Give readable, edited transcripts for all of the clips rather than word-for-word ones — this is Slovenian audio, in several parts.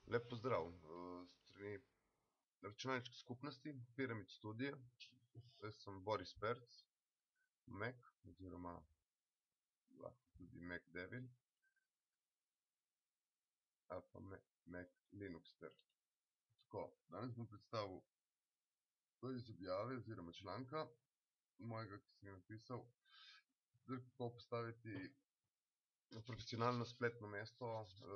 Lep pozdrav, strani računalniške skupnosti Pyramid Studio. Jaz sem Boris Perc, Mac oziroma lahko tudi Mac Devil ali pa Mac Linuxter. Tako, danes bom predstavil to iz objave oziroma članka mojega, ki sem ga napisal, kako postaviti profesionalno spletno mesto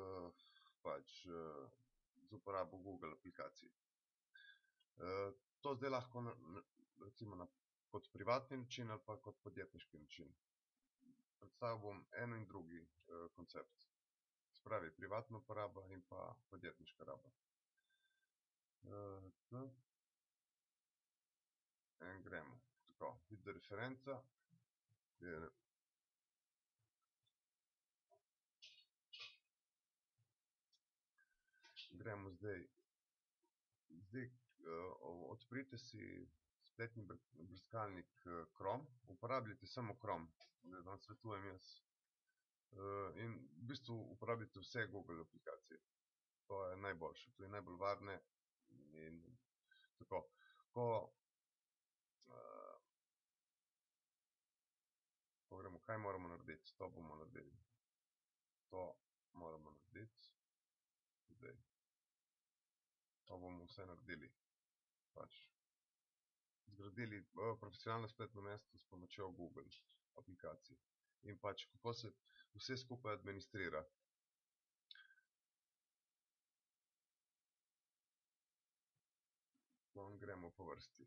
z uporabo Google aplikacij. To zdaj lahko recimo kot privatni način ali pa kot podjetniški način. Predstavil bom eno in drugi koncept. Se pravi, privatna uporaba in pa podjetniška raba. Gremo. Tako, video referenca. Gremo zdaj. Odprite si spletni brskalnik Chrome. Uporabljajte samo Chrome, da vam svetujem jaz. In v bistvu uporabljajte vse Google aplikacije. To je najboljše, to je najbolj varne. In tako, ko gremo, kaj moramo narediti? To bomo naredili. To moramo narediti. Zdaj. To bomo vse naredili. Zgradili profesionalno spletno mesto s pomočjo Google aplikacij. In kako se vse skupaj administrira. Gremo po vrsti.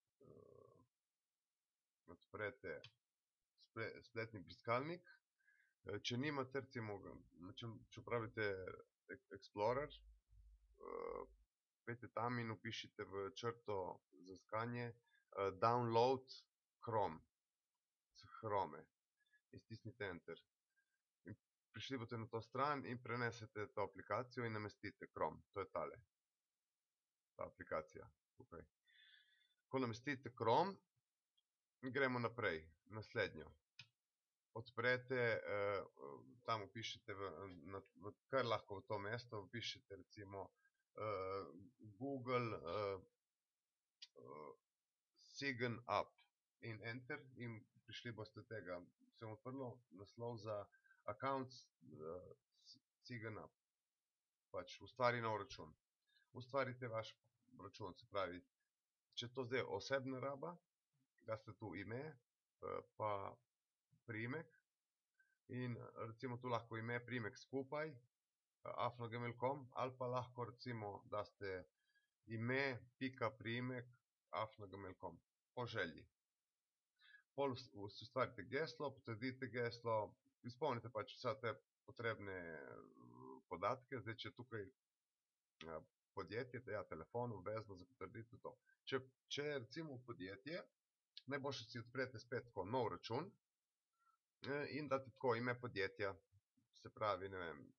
Odprete spletni brskalnik. Če nimate, recimo, če uporabljate Explorer, pojdite tam in vpišite v črto za iskanje download Chrome. Chrome. In stisnite Enter. In prišli boste na to stran in prenesete to aplikacijo in namestite Chrome. To je tale. Ta aplikacija. Tukaj. Ko namestite Chrome, gremo naprej. Naslednjo. Odprete, tam vpišete kar lahko v to mesto, vpišete recimo Google Sign Up in Enter in prišli boste tega. Se vam odprlo naslov za Accounts Sign Up. Ustvari nov račun. Ustvarite vaš račun, se pravi, če to zdaj osebna raba, daste tu ime, pa priimek in recimo tu lahko ime, priimek skupaj, @gmail.com ali pa lahko recimo daste ime, pika, priimek, @gmail.com, po želji. Pol ustvarite geslo, potrdite geslo, izpolnite vsa te potrebne podatke. Zdaj, če tukaj podjetje, telefon, obvezno za potrditev to. Če je recimo podjetje, najboljše si odprete spet tako nov račun in date tako ime podjetja, se pravi, ne vem,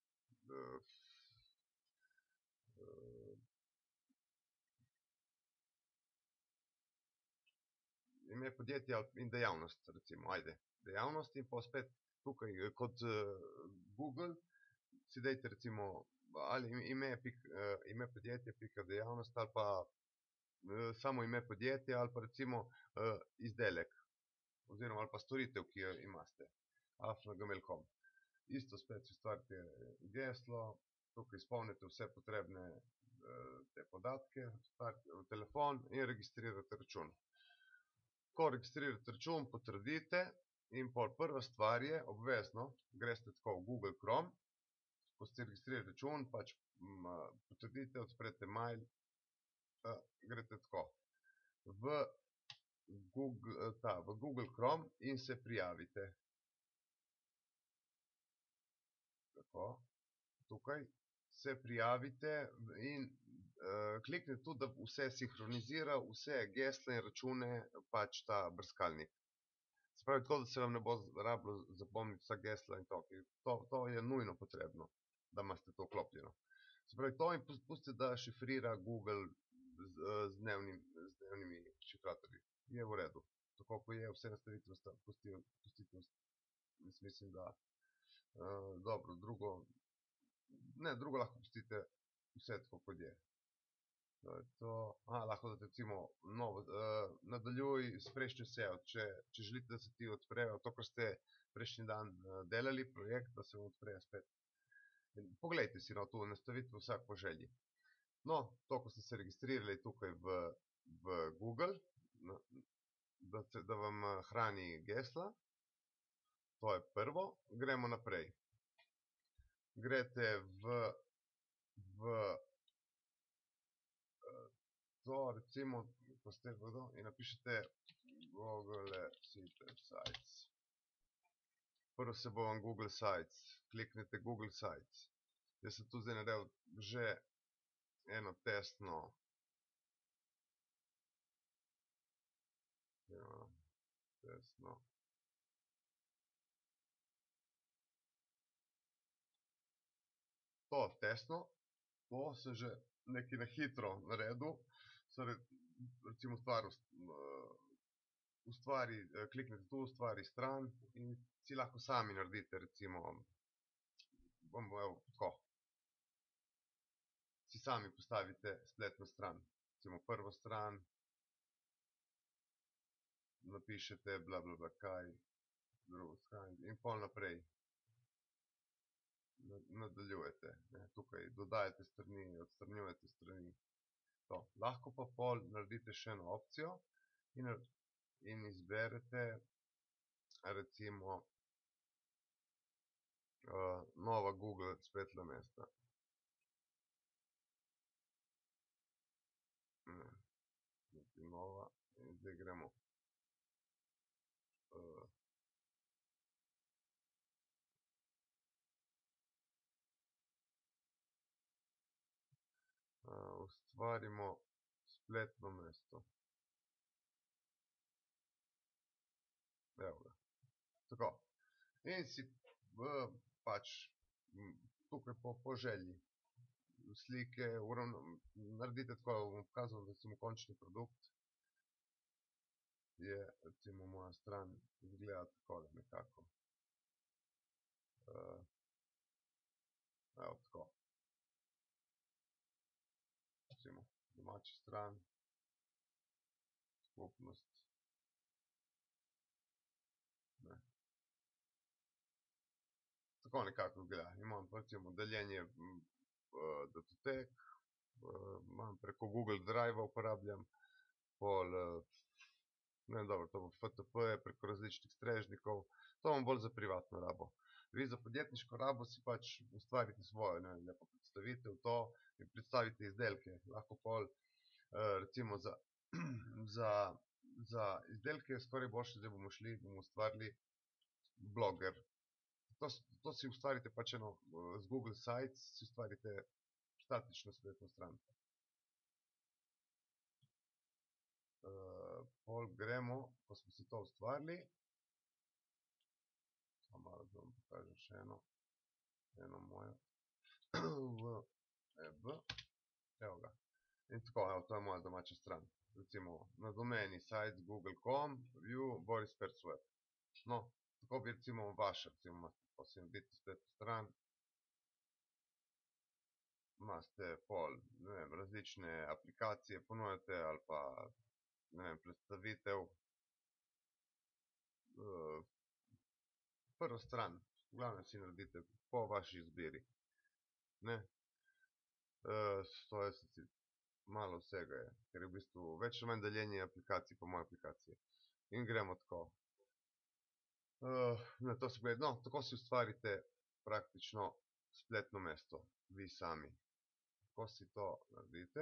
ime podjetja in dejavnost, recimo, ajde, dejavnost in pa spet tukaj kot Google si dajte recimo ali ime podjetja, pika dejavnost ali pa samo ime podjetja ali pa recimo izdelek oziroma ali pa storitev, ki jo imate, @gmail.com. Isto spet si ustvarite geslo, tukaj izpolnite vse potrebne te podatke, v telefon in registrirate račun. Ko registrirate račun, potrdite in pol prva stvar je, obvezno, greste tako v Google Chrome, ko ste registrirali račun, potrdite, odprete mail, greste tako v Google Chrome in se prijavite. Tako, tukaj se prijavite in kliknite tu, da vse sinhronizira, vse gesla in račune, ta brskalnik. Se pravi, tako, da se vam ne bo rabilo zapomniti vsa gesla in to. To je nujno potrebno, da imate to vklopljeno. Se pravi, to in pustite, da šifrira Google z dnevnimi šifratorji. Je v redu. Tako, ko je vse nastavitve pustite, mislim, da dobro, drugo lahko pustite vse tako kot je. To je to. Lahko da recimo nadaljuj s prejšnjo sejo, če želite, da se ti odprejo to, kar ste prejšnji dan delali, projekt, da se vam odprejo spet. Poglejte si tu nastavitve vsak po želji. No, to, ko ste se registrirali tukaj v Google, da vam hrani gesla, to je prvo, gremo naprej. Greste v to, recimo, ko ste in napišete Google Sites. Prvo se bo vam Google Sites, kliknete Google Sites. Jaz sem tu zdaj naredil že eno testno to testno, to sem že nekaj na hitro naredil, recimo kliknete tu, ustvari stran in si lahko sami naredite, recimo, bom tako, si sami postavite spletno stran, recimo prvo stran, napišete bla bla bla kaj, drugo stran in pol naprej nadaljujete, tukaj dodajate strani, odstranjujete strani. To. Lahko pa pol naredite še eno opcijo in izberete recimo nova Google spletna mesta. Nova in zdaj gremo ustvarimo spletno mesto. Evo ga. Tako. In si pač tukaj po želji slike naredite tako, bom pokazal recimo končni produkt. Je recimo moja stran izgleda takole nekako. Evo tako. Recimo domača stran, skupnost. Tako nekako izgleda. Imam pa recimo deljenje datotek, imam preko Google Drive uporabljam, pol, ne vem, dobro, to bo FTP-je preko različnih strežnikov, to imam bolj za privatno rabo. Vi za podjetniško rabo si pač ustvarite svojo, ne vem, lepo predstavitev, to in predstavite izdelke. Lahko pol, recimo za izdelke skoraj boljše, zdaj bomo ustvarili Blogger. To si ustvarite pač eno, z Google Sites si ustvarite statično spletno stran. Pol gremo, ko smo si to ustvarili, samo malo da vam pokažem še eno mojo evo ga. In tako, evo, to je moja domača stran. Recimo na domeni sites google.com view Boris Perc web. No, tako bi recimo vaša, recimo pa si naredite spletno stran, imate pol, ne vem, različne aplikacije ponujate ali pa, ne vem, predstavitev. Prvo stran, v glavnem si naredite po vaši izbiri. Ne, to je malo vsega je, ker je v bistvu več ali manj deljenje aplikacij po moji aplikaciji. In gremo tako. Tako si ustvarite praktično spletno mesto, vi sami. Ko si to naredite,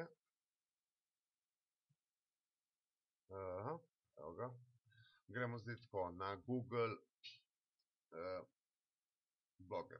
evo ga, gremo zdaj tako na Google Blogger.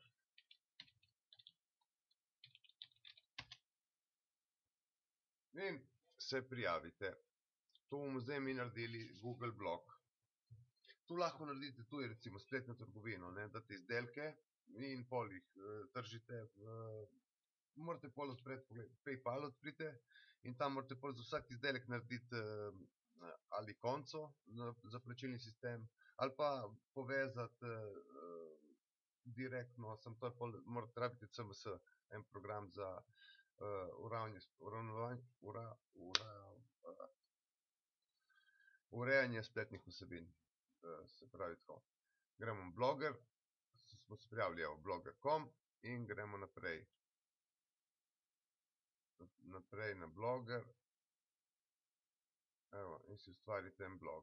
In se prijavite. Tu bomo zdaj mi naredili Google Blog. Tu lahko naredite tudi recimo spletno trgovino, date izdelke in pol jih tržite. Morate pol odpreti, PayPal odprite in tam morate pol za vsak izdelek narediti ali konco za plačilni sistem ali pa povezati direktno, samo to je pol, rabite CMS, en program urejanje spletnih vsebin. Se pravi tako. Gremo v Blogger, smo se prijavili v blogger.com in gremo naprej. Naprej na Blogger. Evo, in si ustvarite en blog.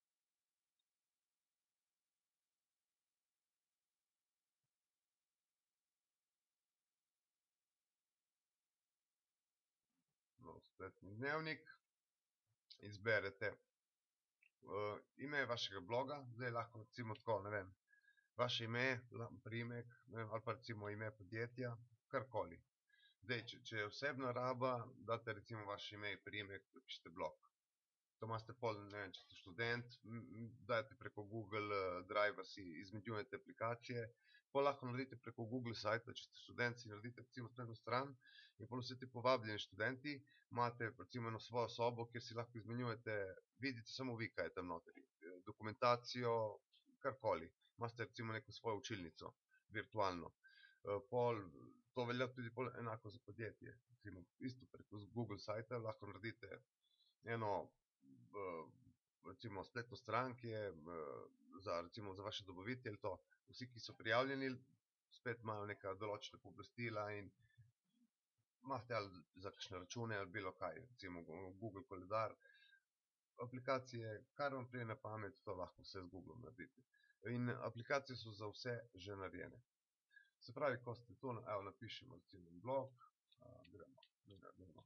Nov spletni dnevnik. Izberete ime vašega bloga, zdaj lahko recimo tako, ne vem, vaše ime, priimek, ne vem, ali pa recimo ime podjetja, karkoli. Zdaj, če je osebna raba, date recimo vaše ime, priimek, napišete blog. To imate pol, ne vem, če ste študent, dajte preko Google Drive, si izmenjujete aplikacije, pol lahko naredite preko Google sajta, če ste študent, si naredite recimo spletno stran in pol vsi ti povabljeni študenti imate recimo eno svojo sobo, kjer si lahko izmenjujete, vidite samo vi, kaj je tam notri, dokumentacijo, karkoli. Imate recimo neko svojo učilnico, virtualno. Pol, to velja tudi pol enako za podjetje. Recimo, isto preko Google sajta lahko naredite eno recimo spletno stran, ki je za recimo za vaše dobavitelje, to vsi, ki so prijavljeni, spet imajo neka določena pooblastila in imate ali za kakšne račune ali bilo kaj, recimo Google koledar, aplikacije, kar vam pride na pamet, to lahko vse z Googlom naredite. In aplikacije so za vse že narejene. Se pravi, ko ste tu, evo, napišemo recimo blog, gremo.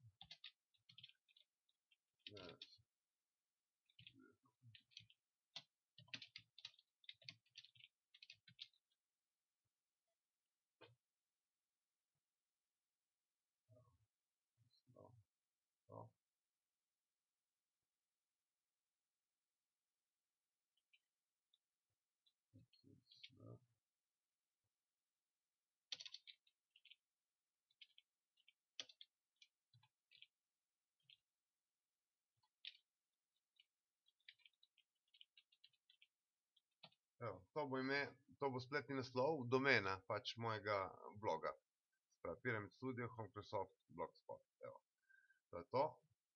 Evo, to bo spletni naslov, domena pač mojega bloga. Se pravi, Pyramid Studio, Microsoft, Blogspot. Evo, to je to.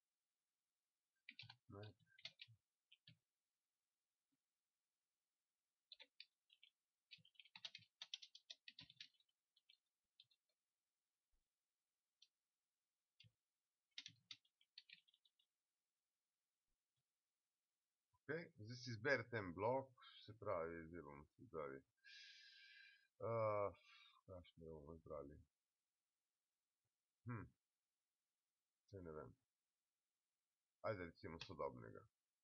Okay. Zdaj si izberite en blog, se pravi, zdaj bomo si izbrali. Kakšne bomo izbrali? Saj ne vem. Ajde recimo sodobnega.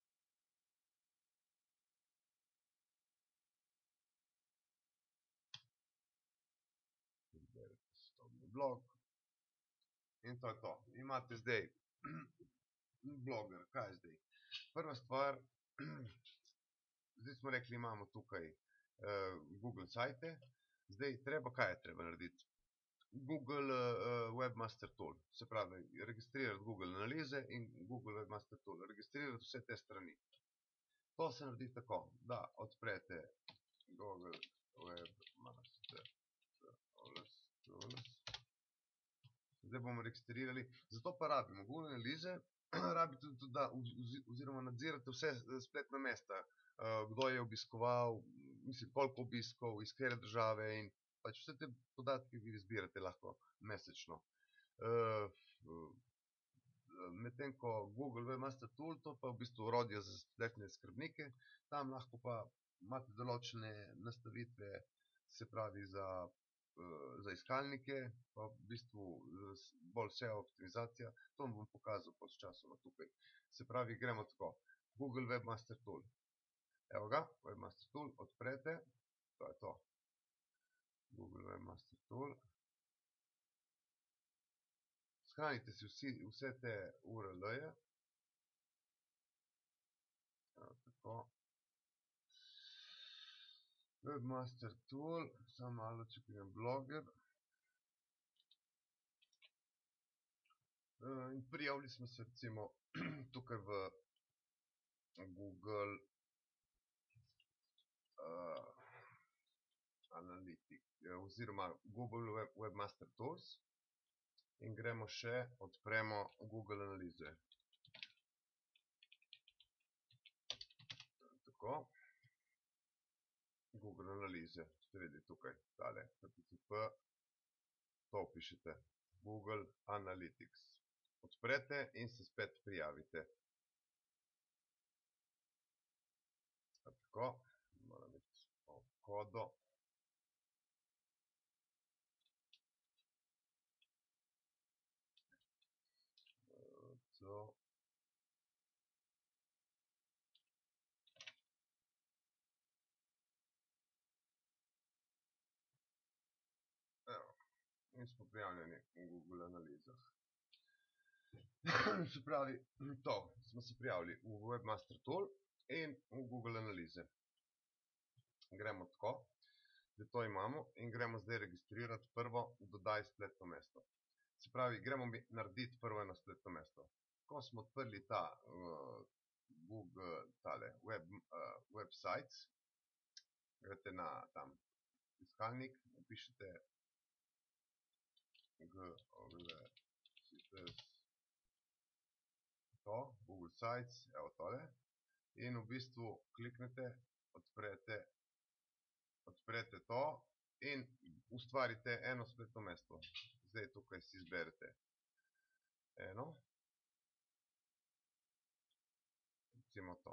Izberite sodobni blog. In to je to. Imate zdaj Blogger, kaj je zdaj? Prva stvar, zdaj smo rekli, imamo tukaj Google sajte, zdaj treba, kaj je treba narediti? Google Webmaster Tool, se pravi, registrirati Google analize in Google Webmaster Tool, registrirati vse te strani. To se naredi tako, da odprete Google Webmaster Tool. Zdaj bomo registrirali, zato pa rabimo Google analize, rabite tudi, da oziroma nadzirate vse spletna mesta, kdo je obiskoval, mislim, koliko obiskov, iz katere države in pač vse te podatke vi zbirate lahko mesečno. Medtem ko Google Webmaster Tool, to pa v bistvu orodje za spletne skrbnike, tam lahko pa imate določene nastavitve, se pravi za iskalnike, pa v bistvu bolj SEO optimizacija, to vam bom pokazal pod časoma tukaj. Se pravi, gremo tako, Google Webmaster Tool. Evo ga, Webmaster Tool, odprete, to je to. Google Webmaster Tool. Shranite si vse te URL-je. Tako. Webmaster Tool, samo malo čekam Blogger. In prijavili smo se recimo tukaj v Google Analytics oziroma Google Webmaster Tools. in gremo še, odpremo Google analize. Tako. Google analize, sredi tukaj, tale, PPCP, to pišete, Google Analytics. Odprete in se spet prijavite. Tako, moram iti po kodo. To. Evo, in smo prijavljeni v Google analizah. Se pravi, to, smo se prijavili v Webmaster Tool in v Google analize. Gremo tako, da to imamo in gremo zdaj registrirati prvo dodaj spletno mesto. Se pravi, gremo narediti prvo eno spletno mesto. Ko smo odprli ta Google, tale, websites, greste na tam iskalnik, napišete Google Sites, evo tole, in v bistvu kliknete, odprete to in ustvarite eno spletno mesto. Zdaj tukaj si izberete eno, recimo to,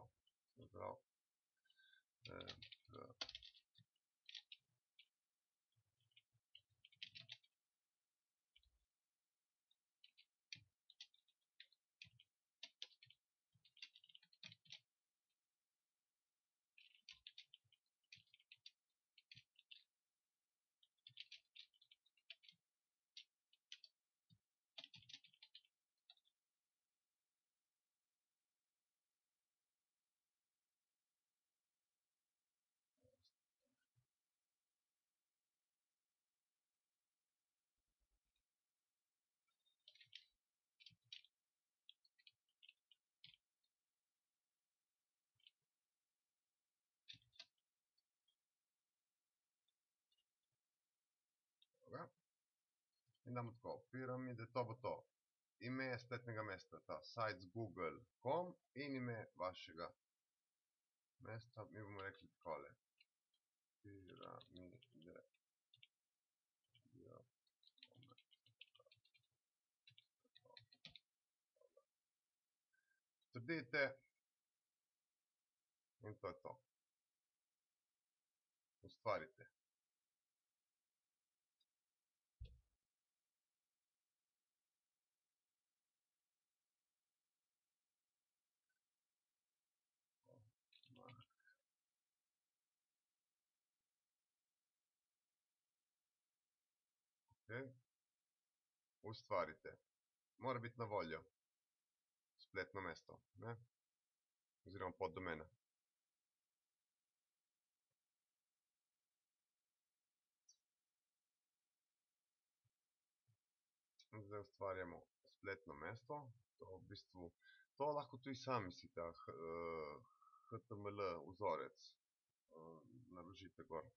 in damo tako, piramide, to bo to. Ime spletnega mesta, ta sites.google.com in ime vašega mesta, mi bomo rekli takole. Piramide. Trdite in to je to. Ustvarite. Okay. Ustvarite. Mora biti na voljo spletno mesto, ne? Oziroma poddomena. Zdaj ustvarjamo spletno mesto. To v bistvu, to lahko tudi sami si ta HTML vzorec naložite gor.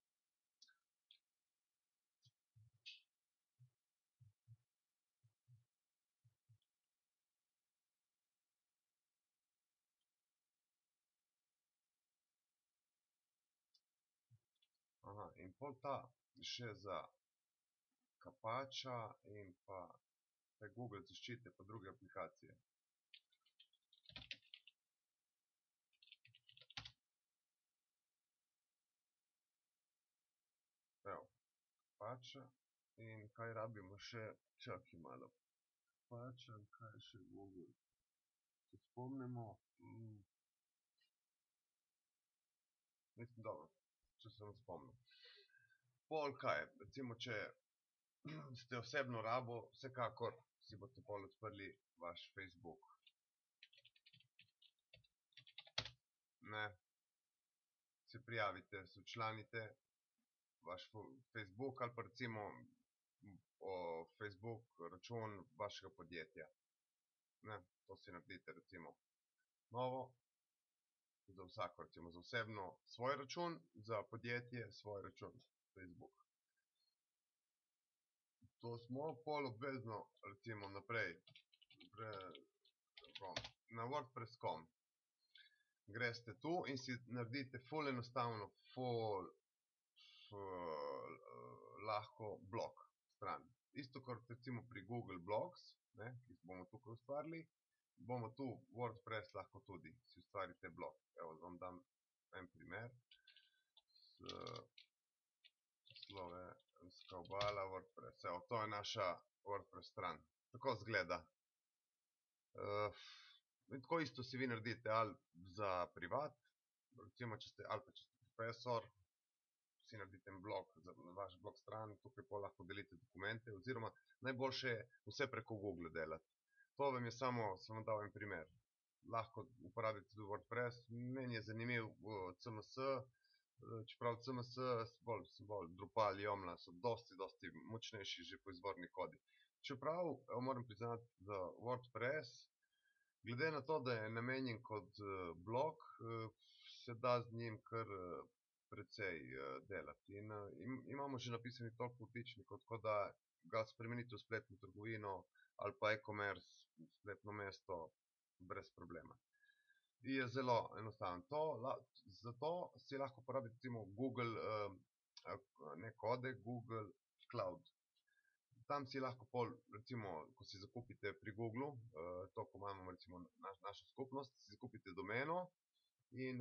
Aha, in pol ta še za Kapača in pa Google zaščite pa druge aplikacije. Evo, Kapača in kaj rabimo še, čakaj malo. Kapača, kaj še Google. Se spomnimo. Mislim, dobro, če se vam spomnim. Pol kaj, recimo, če ste osebno rabo, vsekakor si boste pol odprli vaš Facebook. Ne. Se prijavite, se včlanite vaš Facebook ali pa recimo Facebook račun vašega podjetja. Ne, to si naredite recimo novo. Za vsako, recimo za osebno svoj račun, za podjetje svoj račun Facebook. to smo pol obvezno, recimo naprej, na WordPress.com. Greste tu in si naredite ful enostavno, ful lahko blog stran. Isto kot recimo pri Google Blogs, ne, ki bomo tukaj ustvarili, bomo tu WordPress lahko tudi si ustvarite blog. Evo, vam dam en primer. Slovenska obala WordPress. Evo, to je naša WordPress stran. Tako izgleda. In tako isto si vi naredite ali za privat, recimo, če ste profesor, si naredite en blog za vaš blog stran, tukaj pa lahko delite dokumente, oziroma najboljše je vse preko Google delati. To vam je samo, sem vam dal en primer. Lahko uporabite tudi WordPress, meni je zanimiv CMS, čeprav CMS bolj Drupal, Joomla so dosti močnejši že po izvorni kodi. Čeprav moram priznati, da WordPress, glede na to, da je namenjen kot blog, se da z njim kar precej delati. In imamo že napisani toliko vtičnikov, tako da ga spremenite v spletno trgovino ali pa e-commerce, spletno mesto, brez problema. Je zelo enostaven. Zato si lahko uporabite recimo Google, ne kode, Google Cloud. Tam si lahko pol, recimo, ko si zakupite pri Googlu, to, ko imamo recimo našo skupnost, si zakupite domeno in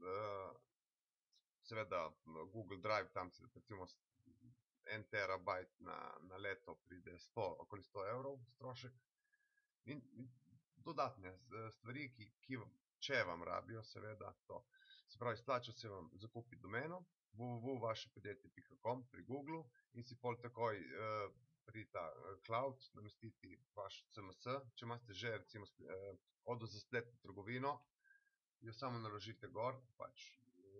seveda Google Drive, tam si recimo 1 terabajt na leto pride okoli 100 evrov strošek. In dodatne stvari, ki če vam rabijo, seveda to. Se pravi, splača se vam zakupiti domeno www.vašepodjetje.com pri Googlu in si pol takoj pri ta cloud namestiti vaš CMS. Če imate že recimo kodo za spletno trgovino, jo samo naložite gor pač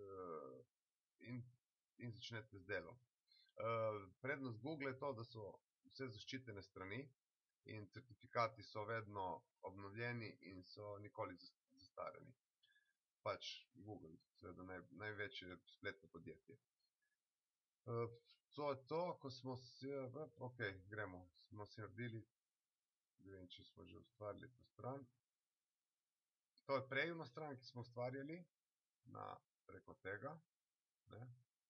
in začnete z delom. Prednost Google je to, da so vse zaščitene strani in certifikati so vedno obnovljeni in so nikoli zastarani. Pač Google, seveda največje spletno podjetje. To je to, ko smo si, gremo, smo si naredili, ne vem, če smo že ustvarili to stran. To je prejemna stran, ki smo ustvarjali preko tega, ne.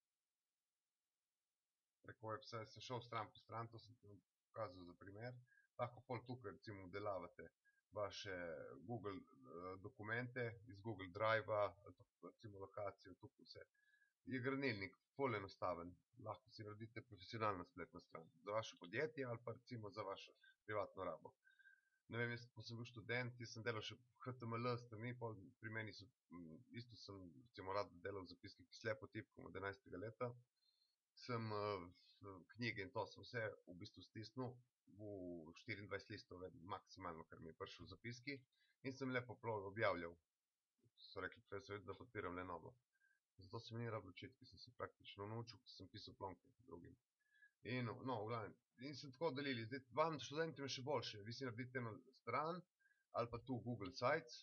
Preko website sem šel stran po stran, to sem ti pokazal za primer. Lahko pol tukaj recimo obdelavate vaše Google dokumente iz Google Driva, recimo lokacijo, tukaj vse. Je granilnik, ful enostaven. Lahko si naredite profesionalno spletno stran za vaše podjetje ali pa recimo za vašo privatno rabo. Ne vem, jaz, ko sem bil študent, jaz sem delal še HTML strani, pol pri meni so, isto sem recimo rad delal zapiske, ki slepo tipkam od 11. leta. Sem knjige in to sem vse v bistvu stisnil v 24 listov, maksimalno, kar mi je prišel zapiski, in sem lepo objavljal. So rekli profesor, da podpiram Lenovo. Zato se mi ni rabilo učiti, ker sem se praktično naučil, ko sem pisal plonke drugim. In no, v glavnem, in sem tako delili. Zdaj, vam študentom je še boljše. Vi si naredite eno stran ali pa tu Google Sites.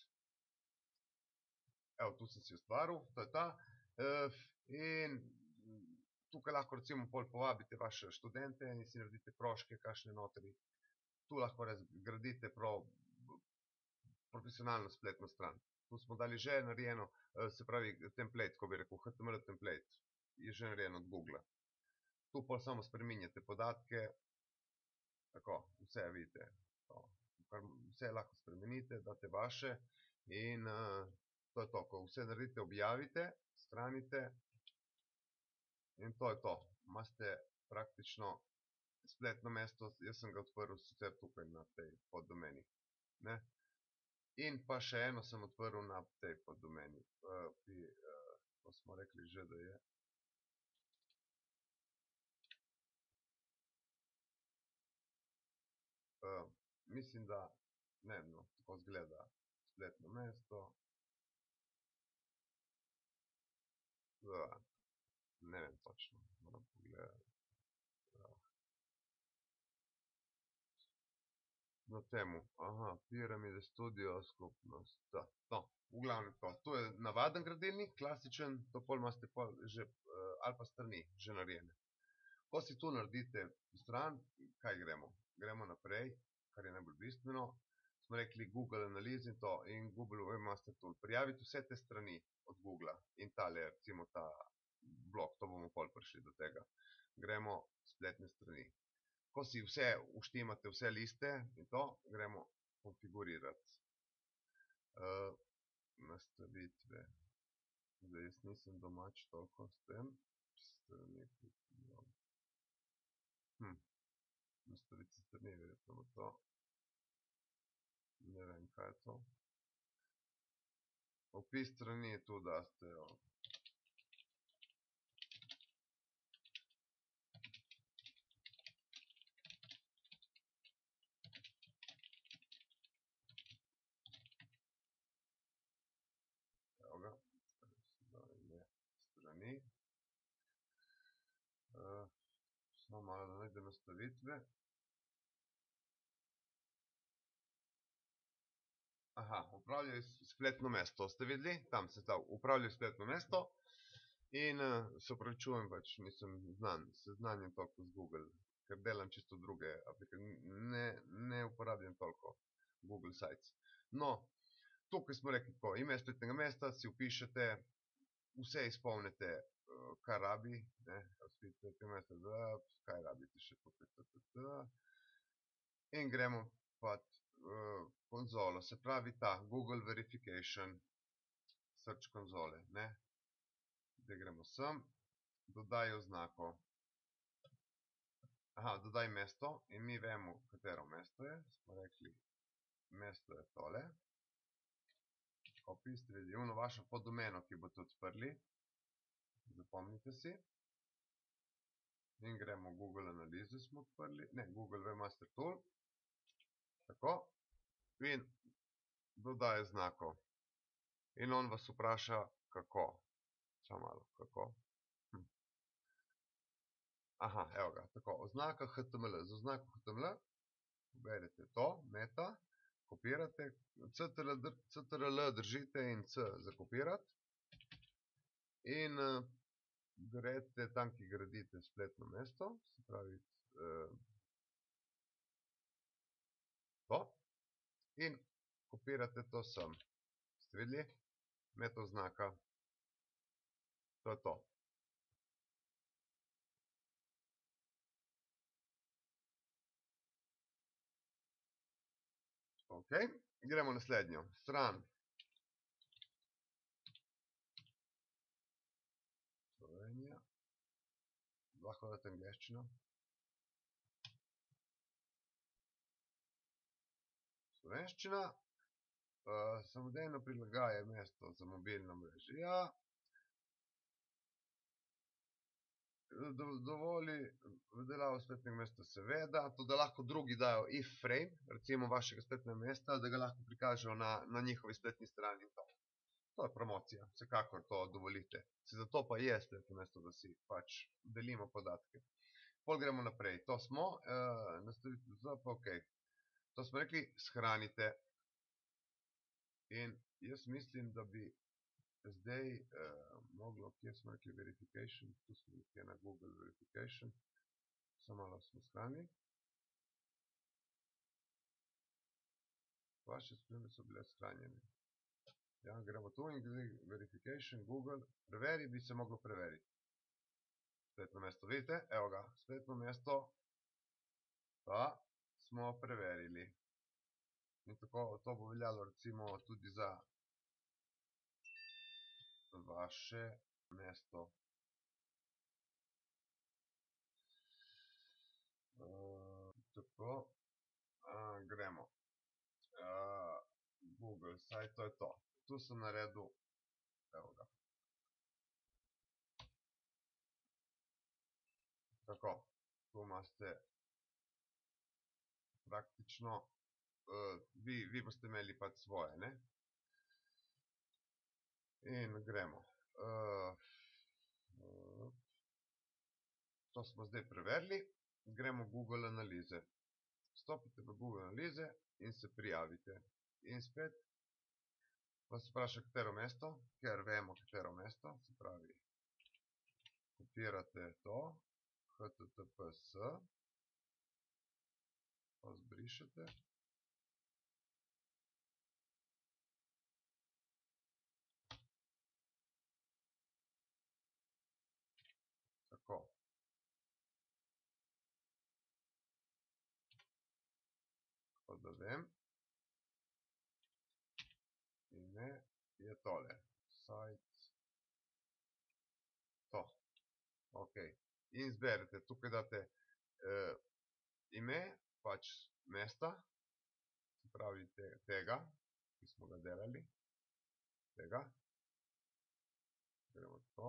Evo, tu sem si ustvaril, to je ta. In tukaj lahko recimo pol povabite vaše študente in si naredite krožke, kakšne notri. Tu lahko res gradite profesionalno spletno stran. Tu smo dali že narejeno, se pravi template, ko bi rekel, HTML template je že narejen od Googla. Tu pol samo spreminjate podatke, tako, vse vidite. Vse lahko spremenite, date vaše in to je to. Ko vse naredite, objavite, shranite in to je to. Imate praktično spletno mesto, jaz sem ga odprl sicer tukaj na tej poddomeni. Ne? In pa še eno sem odprl na tej poddomeni. To smo rekli že, da je. Mislim, da, ne vem, no, tako izgleda spletno mesto. Ne vem točno, moram pogledati. Na temu, Piramide Studio skupnost, no, v glavnem to. To je navaden gradilnik, klasičen, to pol imate pol že, ali pa strani že narejene. Ko si tu naredite stran, kaj gremo? Gremo naprej, kar je najbolj bistveno. Smo rekli Google analize in to, in Google Webmaster Tool. Prijaviti vse te strani od Google in tale, recimo ta blog, to bomo pol prišli do tega. Gremo spletne strani. Ko si vse uštimate, vse liste in to, gremo konfigurirati. Nastavitve. Zdaj, jaz nisem domač toliko s tem. Strani. Nastaviti strani, verjetno bo to. Ne vem, kaj je to. Opis strani je tu, da ste jo. Evo ga. Zdaj je strani. Samo malo, da najdem nastavitve. Aha, upravljaj spletno mesto. Ste videli? Tam se stav. Upravljaj spletno mesto. In se opravičujem, pač nisem seznanjen toliko z Google, ker delam čisto druge aplikacije. Ne uporabljam toliko Google Sites. No, tukaj smo rekli tako, ime spletnega mesta, si vpišete, vse izpolnite, kar rabi, kaj rabite še tukaj, in gremo pa konzolo, se pravi ta Google Verification, search konzole, ne, zdaj gremo sem, dodaj oznako, dodaj mesto in mi vemo, katero mesto je, smo rekli, mesto je tole, copy, ste videli, ono vašo poddomeno, ki boste odprli, zapomnite si, in gremo Google analize smo odprli, ne, Google Webmaster Tool, tako, in dodaj oznako, in on vas vpraša, kako, samo malo, kako, aha, evo ga, tako, oznaka HTML, z oznako HTML, berete to, meta, kopirate, CTRL držite in C za kopirati, in greste tam, ki gradite spletno mesto, se pravi to, in kopirate to sem. Ste videli? Meta oznaka. To je to. Ok, gremo naslednjo. Stran. Slovenija. Lahko date angleščino. Slovenščina. Samodejno prilagaja mesto za mobilno mrežo. Ja. Dovoli vdelavo spletnega mesta, seveda, to da lahko drugi dajo iframe, recimo vašega spletnega mesta, da ga lahko prikažejo na njihovi spletni strani. To je promocija, vsekakor to dovolite. Se zato pa je spletno mesto, da si pač delimo podatke. Pol gremo naprej. To smo, nastaviti za, pa ok. To smo rekli, shranite. In jaz mislim, da bi zdaj moglo, kje smo rekli verification, tu smo nekje na Google verification, samo malo smo shranili. Vaše spremembe so bile shranjene. Ja, gremo tu in verification, Google, preveri, bi se moglo preveriti. Spletno mesto, vidite, evo ga, spletno mesto, pa smo preverili. In tako, to bo veljalo recimo tudi za vaše mesto. Tako, gremo. Google site, to je to. Tu sem naredil, evo ga. Tako, tu imate praktično, vi boste imeli pač svoje, ne? In gremo. To smo zdaj preverili. Gremo Google analize. Stopite v Google analize in se prijavite. In spet vas vpraša, katero mesto, ker vemo, katero mesto, se pravi, kopirate to, https, pa zbrišete. Tako. Tako da vem. Ime je tole. Site. To. Ok. In zberete. Tukaj date ime, pač mesta, se pravi tega, ki smo ga delali. Tega. Gremo to.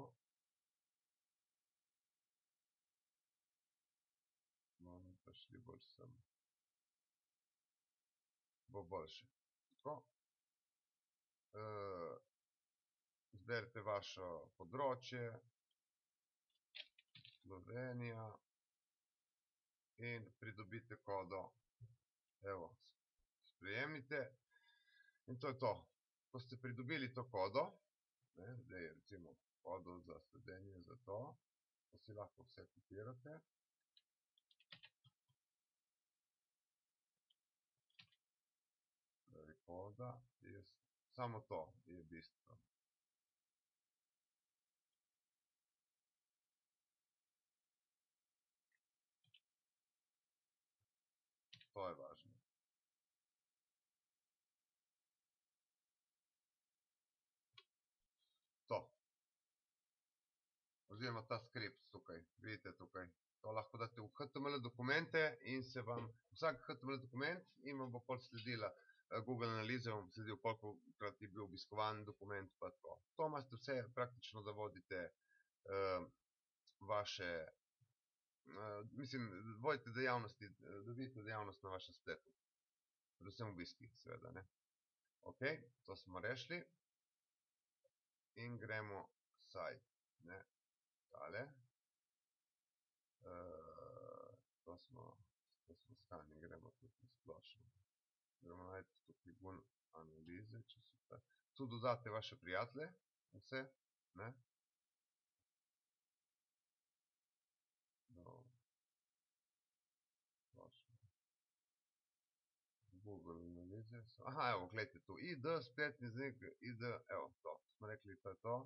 Bomo pa šli bolj sem. Bo boljše. Tako. Zberite vašo področje. Slovenija. In pridobite kodo. Evo. Sprejemite. In to je to. Ko ste pridobili to kodo, zdaj recimo kodo za sledenje za to, to si lahko vse kopirate. Koda, samo to je bistvo. To je važno. To. Oziroma ta skript tukaj, vidite tukaj. To lahko date v HTML dokumente in se vam vsak HTML dokument in vam bo pol sledila Google analize, vam sledil kolikokrat je bil obiskovan dokument pa tako. To imate vse praktično, da vodite vaše, mislim, vodite dejavnosti, da vidite dejavnost na vašem spletu. Predvsem obiski, seveda, ne. Ok, to smo rešili. In gremo site, ne, tale. To smo skani, gremo tukaj splošno. Gremo najti tukaj Google analize, če so ta. Tu dodate vaše prijatelje, vse, ne. Google analize. Aha, evo, gledajte tu. ID, spletni znik, ID, evo, to. Smo rekli, to je to.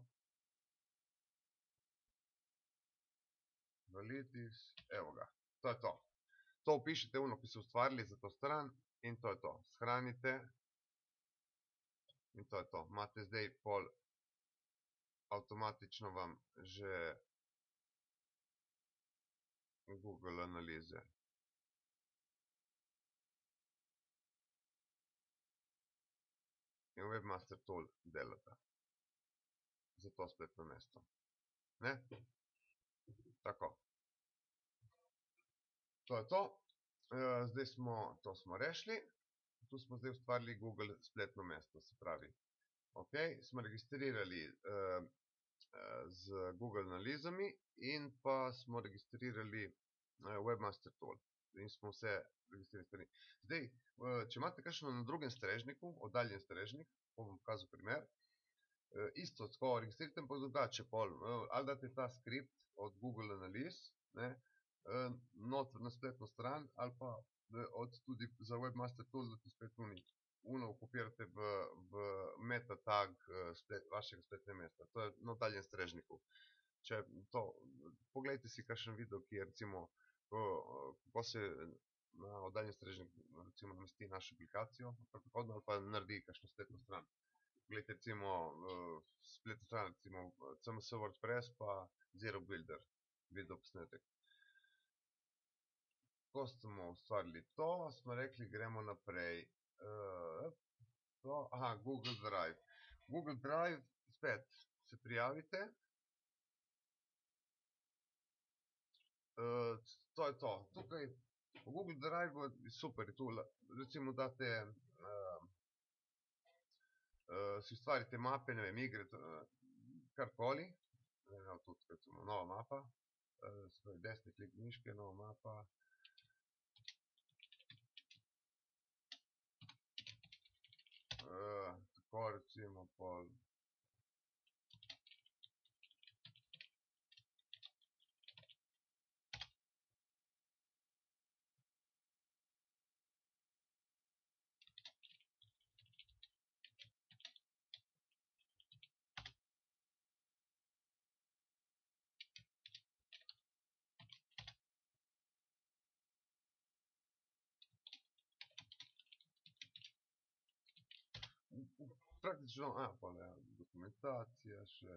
Valitis, evo ga. To je to. To upišete uno, ki so ustvarili za to stran in to je to. Shranite in to je to. Imate zdaj pol avtomatično vam že Google analize. In Webmaster Tool delata. Za to spletno mesto. Ne? Tako. To je to. Zdaj smo, to smo rešili. Tu smo zdaj ustvarili Google spletno mesto, se pravi. Ok, smo registrirali z Google analizami in pa smo registrirali Webmaster Tool. In smo vse registrirali. Zdaj, če imate kakšno na drugem strežniku, oddaljen strežnik, bom pokazal primer, isto, tako registrirajte, ampak drugače pol. Ali date ta skript od Google analiz, ne, not na spletno stran, ali pa od tudi za Webmaster Tool, da ti spet uno kopirate v meta tag vašega spletnega mesta. To je na oddaljen strežniku. Če to, poglejte si kakšen video, ki je recimo, kako se na oddaljen strežnik recimo namesti našo aplikacijo, ali pa naredi kakšno spletno stran. Poglejte recimo spletno stran, recimo CMS WordPress pa Zero Builder, video posnetek. Ko smo ustvarili to, smo rekli, gremo naprej. Aha, Google Drive. Google Drive, spet se prijavite. To je to. Tukaj v Google Drive je super, tu recimo date, si ustvarite mape, ne vem, igre, karkoli. Tudi recimo nova mapa, desni klik miške, nova mapa. Tako recimo pol. praktično, pa ne, dokumentacija še.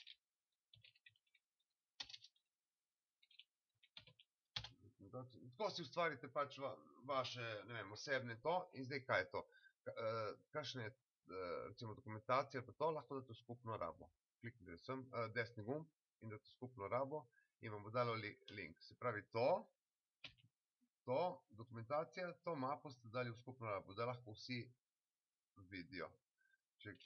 Tako si ustvarite pač vaše, ne vem, osebne to in zdaj kaj je to. Kakšna je recimo dokumentacija, pa to lahko date v skupno rabo. Kliknite sem desni gumb in date v skupno rabo in vam bo dalo link. Se pravi to dokumentacija, to mapo ste dali v skupno rabo, da lahko vsi vidijo. Če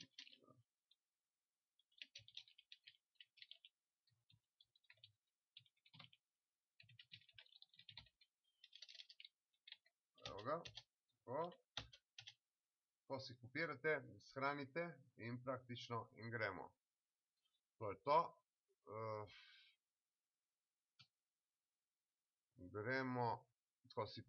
evo ga, tako. To si kopirate, shranite in praktično in gremo. To je to. Gremo, tako si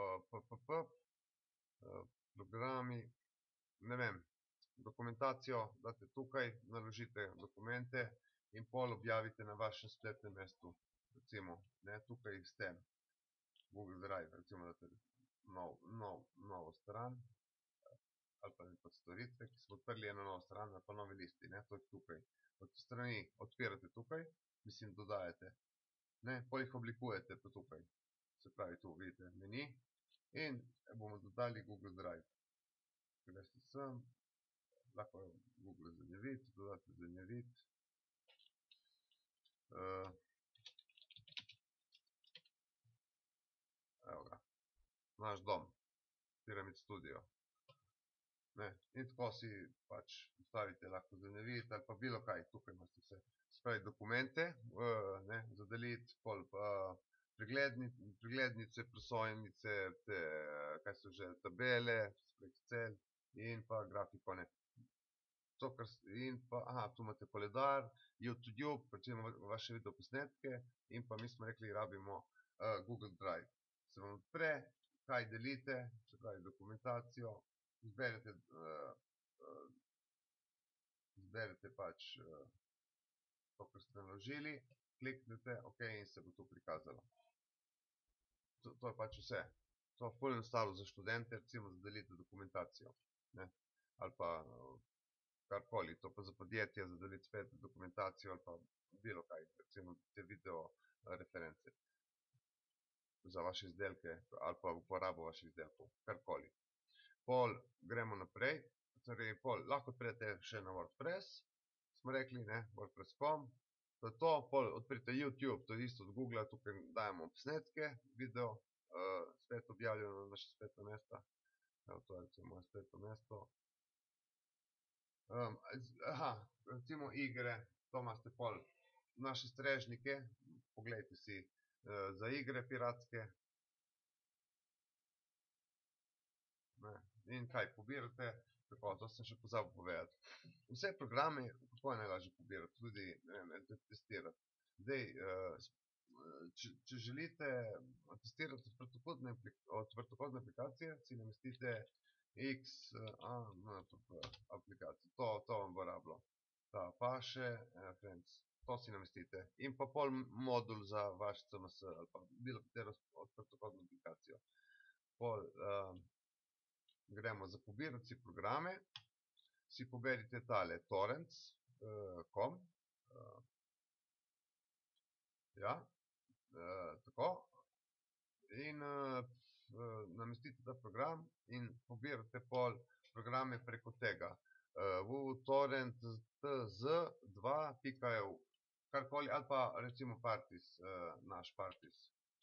programi, ne vem, dokumentacijo date tukaj, naložite dokumente in pol objavite na vašem spletnem mestu. Recimo, ne, tukaj ste Google Drive, recimo date novo stran, ali pa nekaj storitve, ki smo odprli eno novo stran, ali pa novi listi, ne, to je tukaj. Od strani odpirate tukaj, mislim, dodajate, ne, pol jih oblikujete pa tukaj. Se pravi, tu vidite meni in bomo dodali Google Drive. Greste sem, lahko Google zemljevid, dodate zemljevid. Evo ga, naš dom, Pyramid Studio. In tako si pač vstavite lahko zemljevid ali pa bilo kaj, tukaj imate vse. Se pravi, dokumente, za deliti, pol pa preglednice, prosojnice, kaj so že, tabele, Excel in pa grafikone. In pa, tu imate koledar, YouTube, recimo vaše videoposnetke in pa mi smo rekli, rabimo Google Drive. Se vam odpre, kaj delite, se pravi dokumentacijo, izberete pač to, kar ste naložili, kliknete OK in se bo to prikazalo. To je pač vse. To je ful enostavno za študente, recimo za deliti dokumentacijo, ne, ali pa karkoli, to pa za podjetje, za deliti spet dokumentacijo ali pa bilo kaj, recimo te video reference za vaše izdelke ali pa uporabo vaših izdelkov, karkoli. Pol gremo naprej, torej pol lahko odprete še na WordPress, smo rekli, ne, WordPress.com, to je to, pol odprite YouTube, to je isto od Google, tukaj dajemo posnetke, video, spet objavljeno na naše spletno mesto, evo to je recimo moje spletno mesto. Recimo igre, to imate pol naše strežnike, poglejte si za igre piratske. In kaj, pobirate, tako, to sem še pozabil povedati. Vse programe, kako je najlažje pobirati, tudi, ne vem, testirati. Zdaj, če želite testirati odprtokodne aplikacije, si namestite XAMPP aplikacijo, to vam bo rabilo. Ta paše, friends, to si namestite. In pa pol modul za vaš CMS ali pa bilo katero odprtokodno aplikacijo. Pol gremo za pobirati si programe, si poberite tale torrents.com, ja, tako, in namestite ta program in pobirate pol programe preko tega www.torrent.tz2.eu, karkoli, ali pa recimo Partis, naš Partis.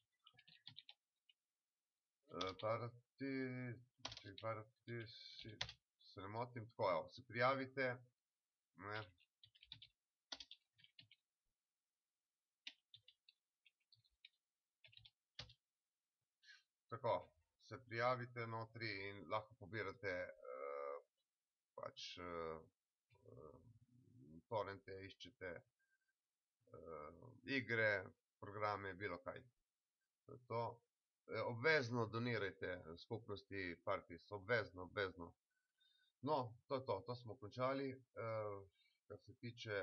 Partis, se ne motim, tako, evo, se prijavite, ne. Tako, se prijavite notri in lahko pobirate pač torrente, iščete igre, programe, bilo kaj. To je to. Obvezno donirajte skupnosti Partis, obvezno. No, to je to, to smo končali. Kar se tiče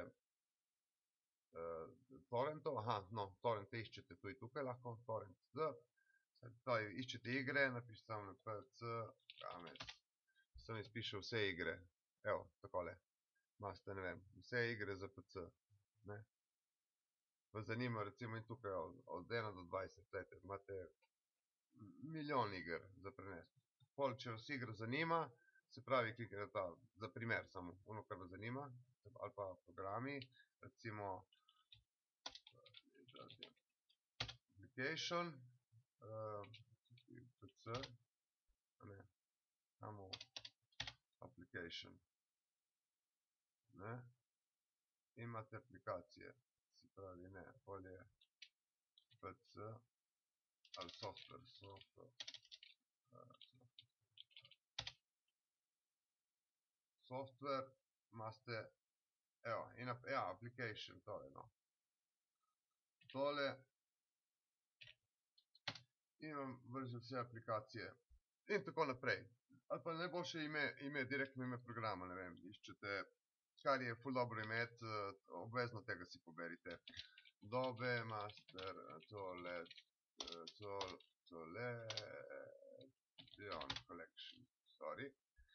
torrentov, torrente iščete tudi tukaj lahko, torrent.z, iščete igre, napišete samo PC, sem izpišel vse igre, evo, takole, imate, ne vem, vse igre za PC, ne, vas zanima recimo in tukaj od 1 do 20, gledajte, imate milijon iger za prenesti. Pol, če vas igra zanima, se pravi, kliknete ta, za primer samo, ono, kar vas zanima, ali pa programi, recimo application, PC, ne, samo application, ne, imate aplikacije, se pravi, ne, pol je PC, ali software, software, imate, evo, ja, application, tole, no, tole, in vam vrže vse aplikacije, in tako naprej. Ali pa najboljše ime, direktno ime programa, ne vem, iščete, kar je ful dobro imeti, obvezno tega si poberite. Adobe Master Toilet Collection, sorry.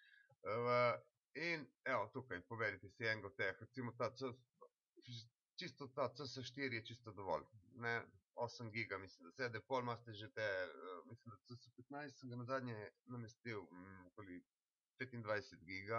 In, evo, tukaj, poberite si enega od teh, recimo ta čisto ta CS4 je čisto dovolj, ne, 8 giga, mislim, da sede, pol imate že te, mislim, da CS15 sem ga nazadnje namestil, okoli 25 giga,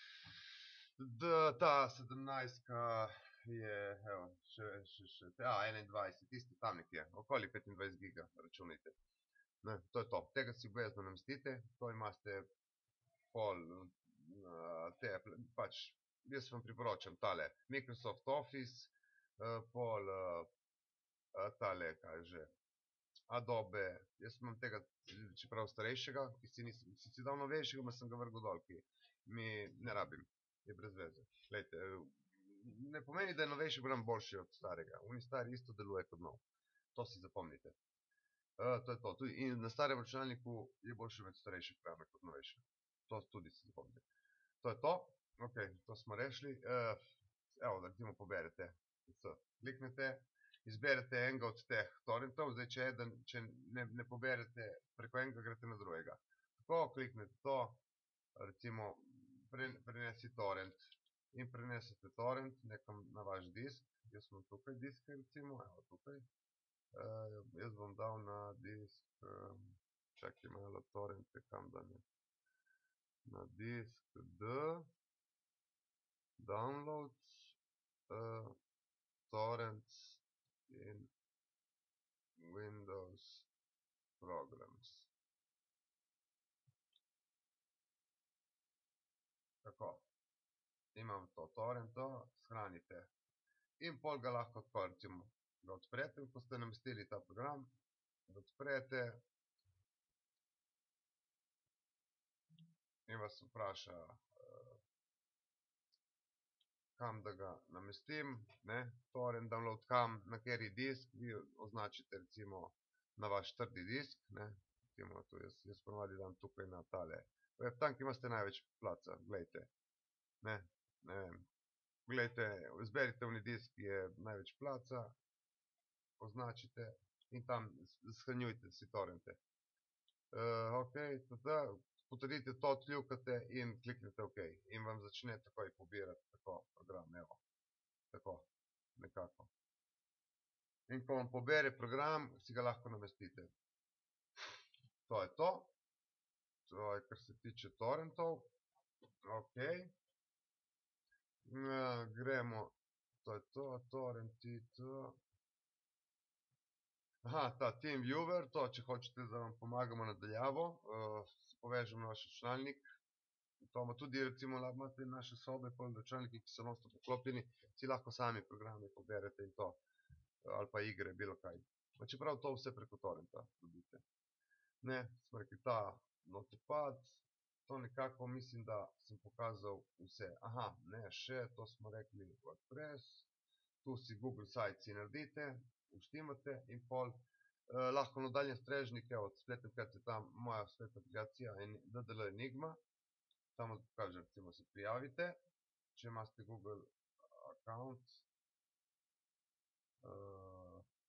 ta 17 je, evo, še, 21, tisti tam nekje, okoli 25 giga, računajte. Ne, to je to, tega si obvezno namestite, to imate pol, te, pač, jaz vam priporočam tale, Microsoft Office, pol, tale, kaj že, Adobe, jaz imam tega, čeprav starejšega, ki si dal novejšega, ma sem ga vrgel dol, ki mi ne rabim, je brez veze. Glejte, ne pomeni, da je novejši program boljši od starega, oni stari isto deluje kot nov, to si zapomnite. To je to, in na starem računalniku je boljše imeti starejše programe kot novejše, to tudi si zapomnite. To je to, ok, to smo rešili, evo, da recimo poberete, kliknete, izberete enega od teh torrentov, zdaj, če ne poberete preko enega, greste na drugega. Ko kliknete to, recimo, prenesi torrent in prenesete torrent nekam na vaš disk, jaz imam tukaj diske, recimo, evo tukaj, jaz bom dal na disk, čakaj malo, torrente, kam da ne, na disk D, downloads, torrents in Windows programs. Tako, imam to torrento, shranite in pol ga lahko tako, recimo, ga odprete, ko ste namestili ta program, ga odprete in vas vpraša, kam da ga namestim, ne, torrent download kam, na kateri disk, vi označite recimo na vaš trdi disk, ne, recimo tu jaz ponavadi dam tukaj na tale, tam, ki imate največ placa, glejte, ne vem, glejte, izberite oni disk, ki je največ placa, označite in tam shranjujte si torrente. Ok, potrdite to, odkljukate in kliknete ok in vam začne takoj pobirati tako program, evo, tako, nekako. In ko vam pobere program, si ga lahko namestite. To je to, to je, kar se tiče torrentov, ok, gremo, to je to, torrenti, to, ta TeamViewer, to, če hočete, da vam pomagamo na daljavo, se povežemo na vaš računalnik, to ima tudi, recimo, imate naše sobe, računalniki, ki so non-stop vklopljeni, si lahko sami programe poberete in to, ali pa igre, bilo kaj. Pa čeprav to vse preko torrenta dobite. Ne, smo rekli, ta notepad, to nekako mislim, da sem pokazal vse. Aha, ne, še, to smo rekli WordPress, tu si Google Sites si naredite, vštimate in pol, lahko nadaljnje strežnike od spletne aplikacije, tam moja spletna aplikacija DDL Enigma, tam kaže, recimo, se prijavite, če imate Google account,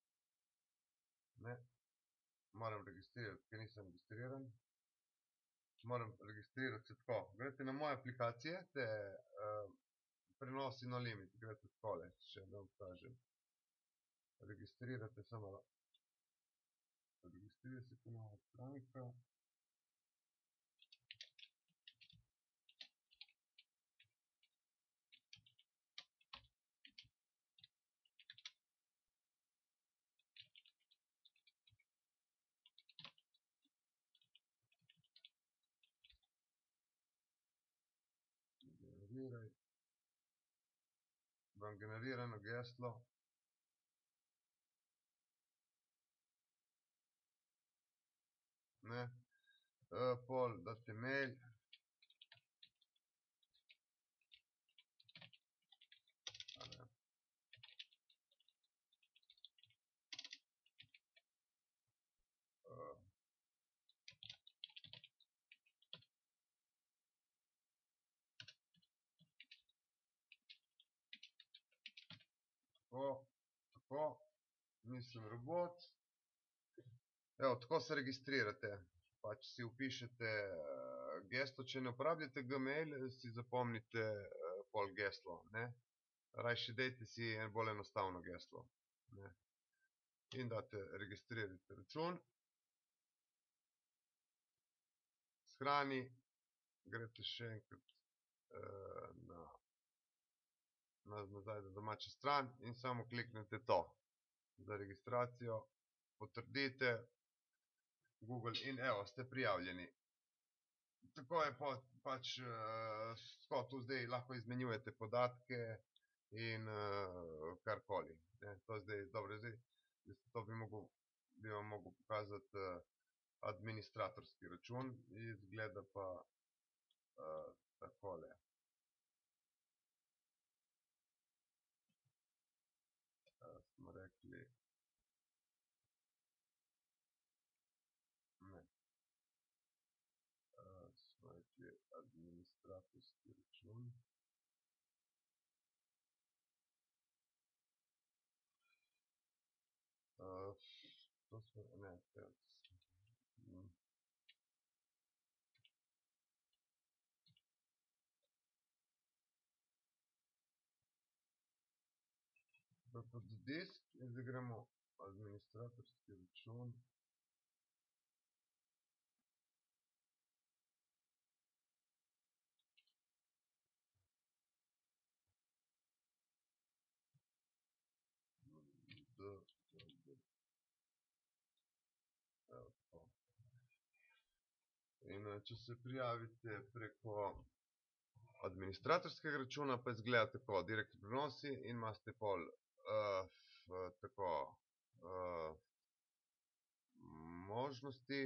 ne, moram registrirati, ker nisem registriran, moram registrirati se tako. Greste na moje aplikacije, te prenosi no limit, greste takole, še da vam kažem. Registrirate samo, registrira se kot nova stranka. Generiraj. Vam generira eno geslo. Ne. Pol date mail. Tako, nisem robot. Evo, tako se registrirate. Pač si vpišete geslo, če ne uporabljate Gmail, si zapomnite pol geslo, ne. Rajši dajte si bolj enostavno geslo, ne. In date registrirajte račun. Shrani, greste še enkrat nazaj na domačo stran in samo kliknete to. Za registracijo potrdite Google in evo, ste prijavljeni. Tako je pač, tako tu zdaj lahko izmenjujete podatke in karkoli, ne. To je zdaj, dobro, zdaj to bi vam mogel pokazati administratorski račun, izgleda pa takole. Smo rekli, ne, smo rekli administratorski račun. To smo, ne, pod disk in zdaj gremo administratorski račun. In če se prijavite preko administratorskega računa, pa izgleda tako, direktni prenosi in imate pol tako možnosti,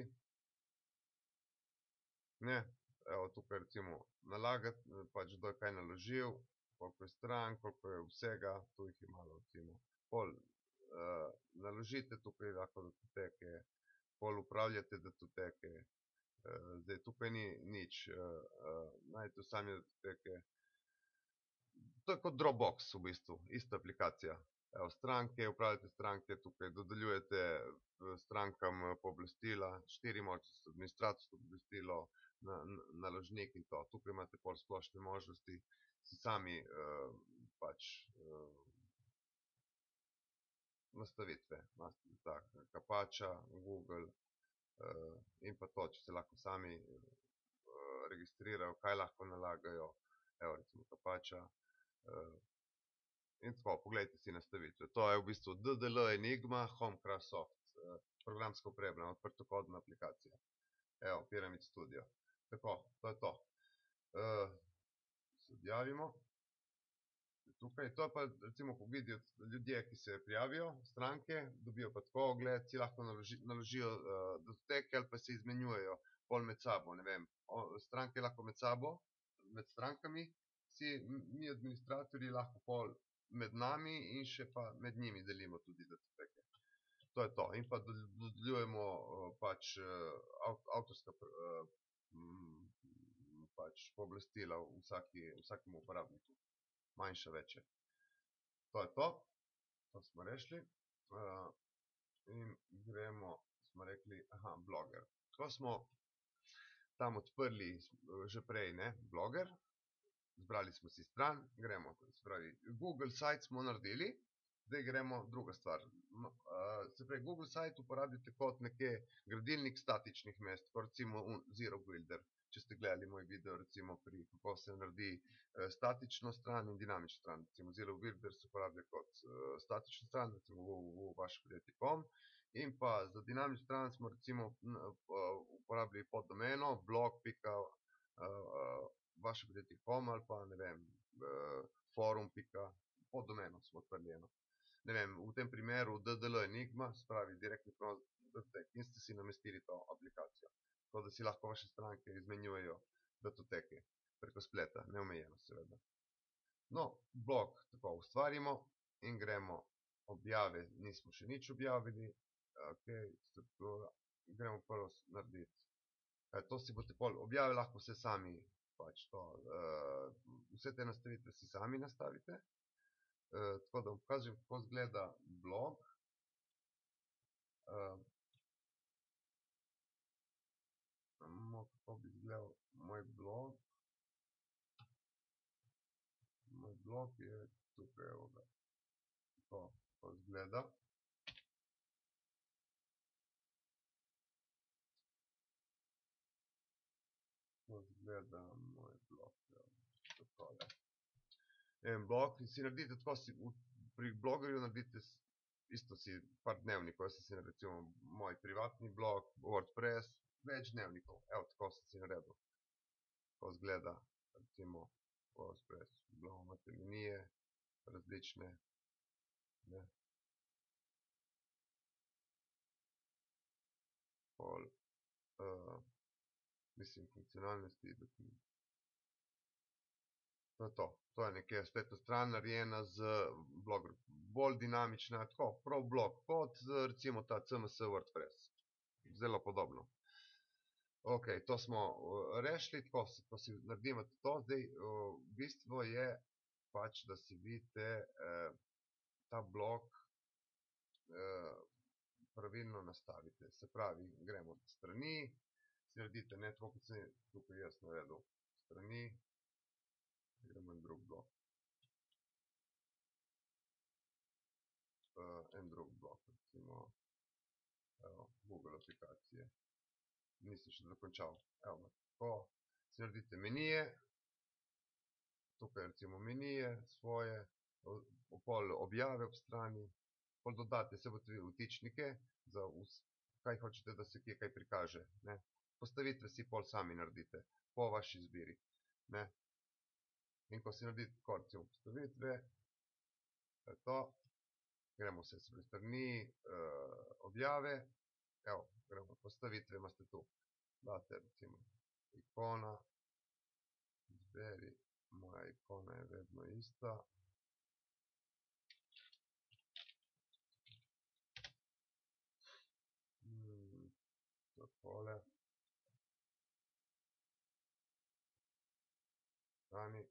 ne, evo tukaj recimo nalagati, pač kdo je kaj naložil, koliko je strank, koliko je vsega, tu jih je malo recimo. Pol naložite tukaj lahko datoteke, pol upravljate datoteke. Zdaj tukaj ni nič, najdete sami datoteke. To je kot Dropbox v bistvu, ista aplikacija. Evo, stranke, upravljate stranke, tukaj dodeljujete strankam pooblastila, 4 možnosti, administratorsko pooblastilo, naložnik in to. Tukaj imate pol splošne možnosti, si sami pač nastavitve, Kapača, Google in pa to, če se lahko sami registrirajo, kaj lahko nalagajo, evo recimo Kapača in tako, poglejte si nastavitve. To je v bistvu DDL Enigma Homecraft, programska oprema, odprtokodna aplikacija. Evo, Pyramid Studio. Tako, to je to. Se odjavimo. Tukaj, to pa recimo vidijo ljudje, ki se prijavijo, stranke, dobijo pa tako ogled, si lahko naložijo datoteke ali pa se izmenjujejo pol med sabo, ne vem. Stranke lahko med sabo, med strankami, si mi administratorji lahko pol med nami in še pa med njimi delimo tudi datoteke. To je to. In pa dodeljujemo pač avtorska pač pooblastila vsakemu uporabniku. Manjša, večja. To je to. To smo rešili. In gremo, smo rekli, Blogger. Ko smo tam odprli že prej, ne, Blogger, zbrali smo si stran, gremo, se pravi, Google site smo naredili, zdaj gremo druga stvar. Se pravi, Google site uporabite kot nekje gradilnik statičnih mest, kot recimo Zero Builder, če ste gledali moj video, recimo pri kako se naredi statično stran in dinamično stran. Recimo Zero Builder se uporablja kot statično stran, recimo www.vašepodjetje.com, in pa za dinamično stran smo recimo uporabili poddomeno blog.vašepodjetje.com ali pa, ne vem, forum. Poddomeno smo odprli eno. Ne vem, v tem primeru DDL Enigma, se pravi direktni prenos datoteke, in ste si namestili to aplikacijo. To, da si lahko vaše stranke izmenjujejo datoteke preko spleta, neomejeno seveda. No, blog tako ustvarimo in gremo objave, nismo še nič objavili, struktura, gremo prvo narediti. To si boste pol objave, lahko vse sami, pač to, vse te nastavitve si sami nastavite. Tako da vam pokažem, kako izgleda blog. Kako bi izgledal moj blog. Moj blog je tukaj, evo ga. Tako izgleda. Tako izgleda moj blog. Takole. En blog si naredite tako, pri blogerju naredite isto si par dnevnikov, jaz sem si recimo moj privatni blog, WordPress, več dnevnikov, evo tako sem si naredil. Tako izgleda recimo WordPress, blog imate menije, različne, ne. Pol, mislim, funkcionalnosti, to je nekje spletna stran narejena z blogger, bolj dinamična, tako, prav blog, kot recimo ta CMS WordPress, zelo podobno. Ok, to smo rešili, tako, ko si naredimo to, zdaj, bistvo je pač, da si vidite ta blog pravilno nastavite, se pravi, gremo do strani, si naredite, ne, tako kot sem tukaj jaz naredil, strani, gremo en drug blog. En drug blog, recimo, evo, Google aplikacije. Nisem še dokončal. Evo, tako, si naredite menije, tukaj recimo menije svoje, pol objave ob strani, pol dodate, se boste vtičnike, za kaj hočete, da se kje kaj prikaže, ne. Postavitve si pol sami naredite, po vaši izbiri, ne. In ko si naredite tako, recimo, postavitve, to je to, gremo vse strani, objave, evo, gremo postavitve, imate tu, date recimo ikona, izberi, moja ikona je vedno ista. Takole. Strani.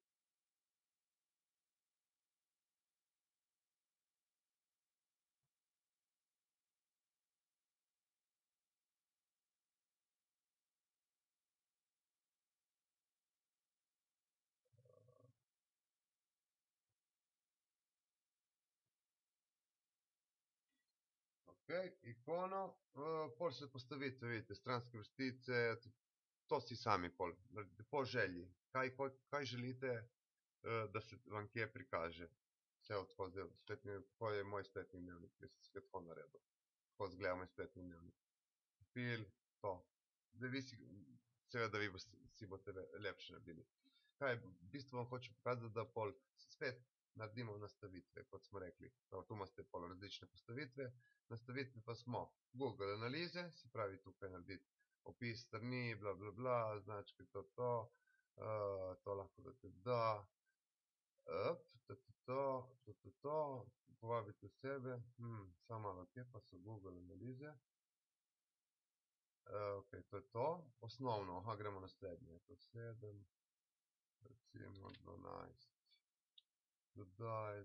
Ikono, pol se postavite, vidite, stranske vrstice, to si sami pol, po želji, kaj želite, da se vam kje prikaže. Vse tako zdaj, to je moj spletni dnevnik, jaz sem si ga tako naredil, tako izgleda moj spletni dnevnik. Profil, to, zdaj vi si, seveda vi si boste lepše naredili. Kaj, v bistvu vam hočem pokazati, da pol spet naredimo nastavitve, kot smo rekli, tu imate pol različne postavitve, nastavitve pa smo Google analize, se pravi tukaj narediti opis strani, bla bla bla, značke, to lahko date da, povabite osebe, samo malo, kje pa so Google analize, ok, to je to, osnovno, gremo naslednje, to 7, recimo 12, dodaj,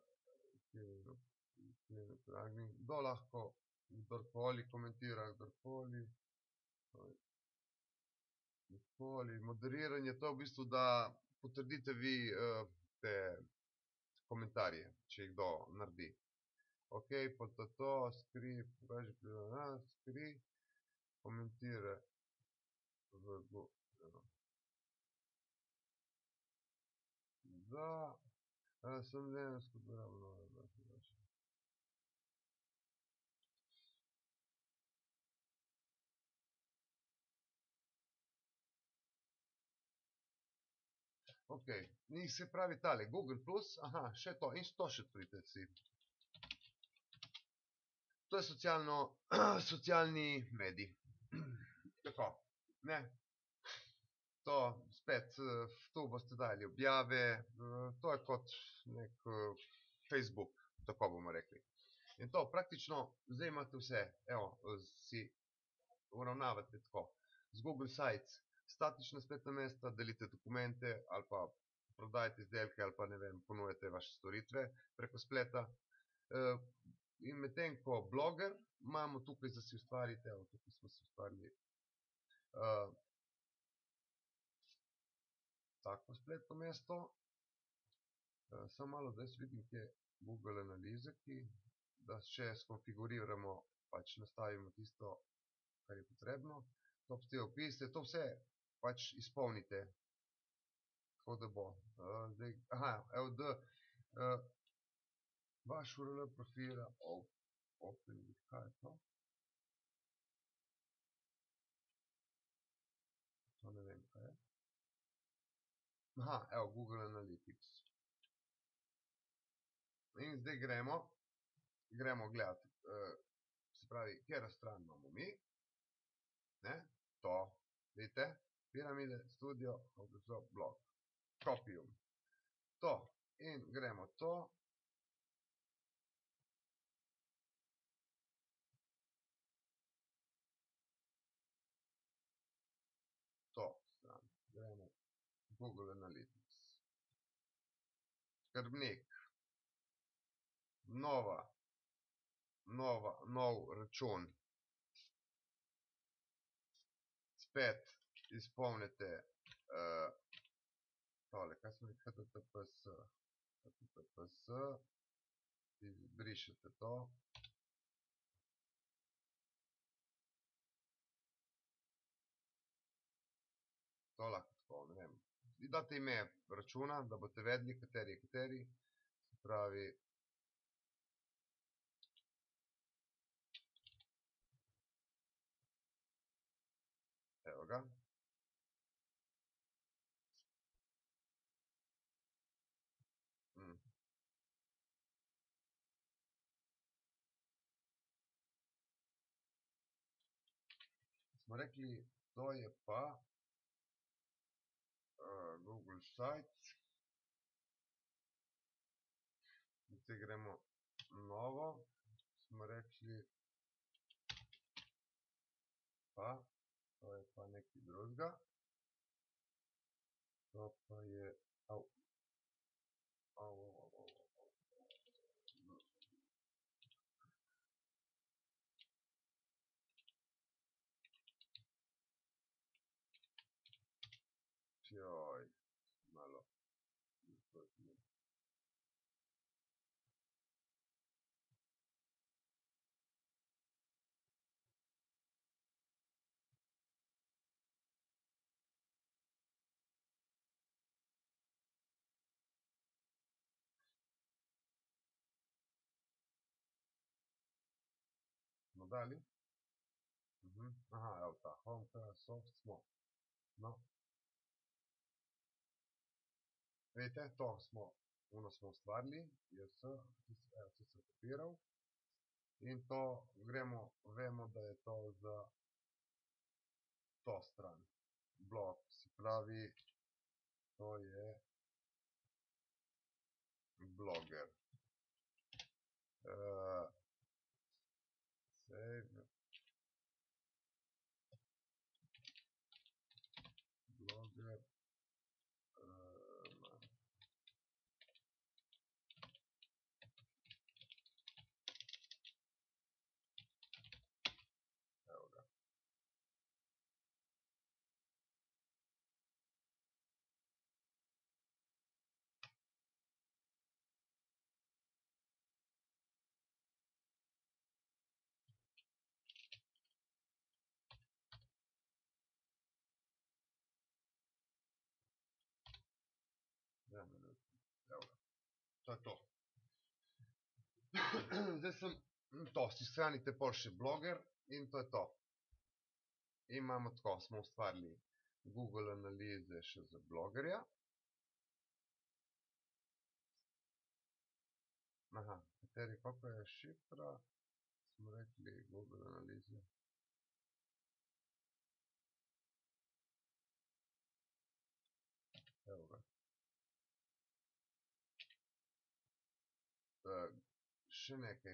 kdo lahko, kdorkoli komentira, kdorkoli, Nikoli. Moderiranje, to je v bistvu, da potrdite vi te komentarje, če jih kdo naredi. Ok, to, skri, pokaži, skri, komentira v da, sem dejansko uporabno. Ok, ni se pravi tale, Google Plus, aha, še to, in to še odprite si. To je socialni medij. Tako, ne. To spet, tu boste dali objave, to je kot nek Facebook, tako bomo rekli. In to praktično, zdaj imate vse, evo, si uravnavate tako. Z Google Sites, statična spletna mesta, delite dokumente ali pa prodajate izdelke ali pa ne vem, ponujate vaše storitve preko spleta. In medtem ko Blogger, imamo tukaj, da si ustvarite, evo, tukaj smo si ustvarili tako spletno mesto. Samo malo, da jaz vidim, kje je Google analize, da še skonfiguriramo, pač nastavimo tisto, kar je potrebno. To te opise, to vse pač izpolnite, tako da bo. Zdaj, aha, evo, vaš URL profila, open, kaj je to? To ne vem, kaj je. Aha, evo, Google Analytics. In zdaj gremo gledati, se pravi, katero stran imamo mi, ne, to, vidite, Piramide, Studio, Blog, Copium, to, in gremo to, stran, gremo Google Analytics, skrbnik, nov račun, spet izpolnite tole, kaj smo rekli, https, izbrišete to, to lahko tako, ne vem, date ime računa, da boste vedeli, kateri je kateri, se pravi, evo ga. Smo rekli, to je pa Google Sites. Zdaj gremo novo, smo rekli, pa, to je pa nekaj drugega. To pa je, joj, malo, smo dali. Aha, evo ta, home, soft, smo. No. Vidite, to smo ustvarili, evo, se sem kopiral. In to vemo, da je to za to stran. Blog, se pravi, to je Blogger. Save. Blogger. Evo ga. To je to. Zdaj sem to, si shranite pol še bloger in to je to. In imamo tako, smo ustvarili Google analize še za blogerja. Aha, kateri, kako je šifra, smo rekli Google analize. Evo ga. Še nekaj.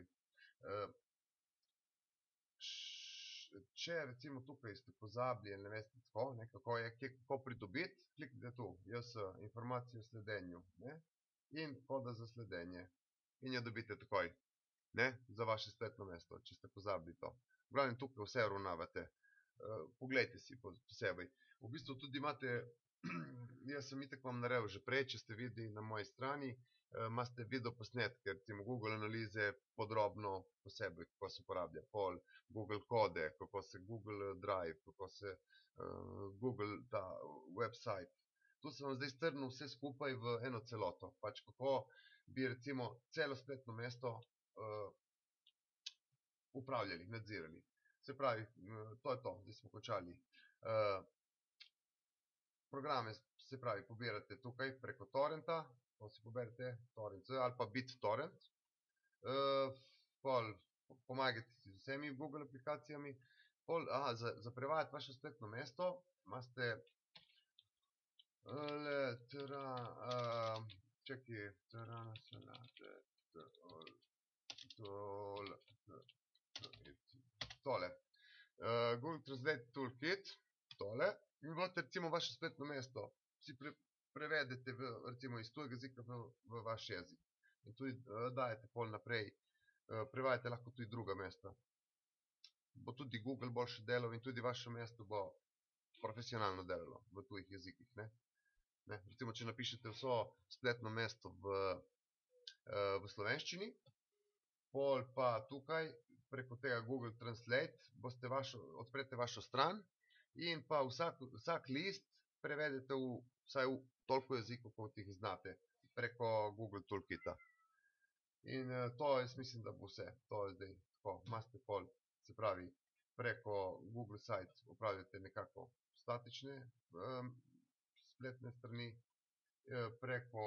Če recimo tukaj ste pozabili, ne veste tako, kako je, kako pridobiti, kliknite tu, JS, informacije o sledenju, ne, in koda za sledenje. In jo dobite takoj, ne, za vaše spletno mesto, če ste pozabili to. V glavnem tukaj vse uravnavate. Poglejte si posebej. V bistvu tudi imate, jaz sem itak vam naredil že prej, če ste videli na moji strani, imate video posnetke, recimo Google analize podrobno posebej, kako se uporablja, pol Google kode, kako se Google Drive, kako se Google ta website. Tu sem vam zdaj strnil vse skupaj v eno celoto, pač kako bi recimo celo spletno mesto upravljali, nadzirali. Se pravi, to je to, zdaj smo končali. Programe, se pravi, pobirate tukaj preko torrenta, to si poberete, torrent ali pa BitTorrent. Pol pomagate si z vsemi Google aplikacijami. Pol, za prevajati vaše spletno mesto imate tole. Google Translate Toolkit, tole. In boste recimo vaše spletno mesto si prevedete recimo iz tujega jezika v vaš jezik. In tudi dajete pol naprej, prevajate lahko tudi druga mesta. Bo tudi Google boljše delal in tudi vaše mesto bo profesionalno delalo v tujih jezikih, ne. Recimo, če napišete vso spletno mesto v slovenščini, pol pa tukaj preko tega Google Translate odprete vašo stran in pa vsak list prevedete vsaj v toliko jezikov, kot jih znate, preko Google Toolkita. In to jaz mislim, da bo vse. To je zdaj tako, imate pol, se pravi, preko Google site upravljate nekako statične spletne strani, preko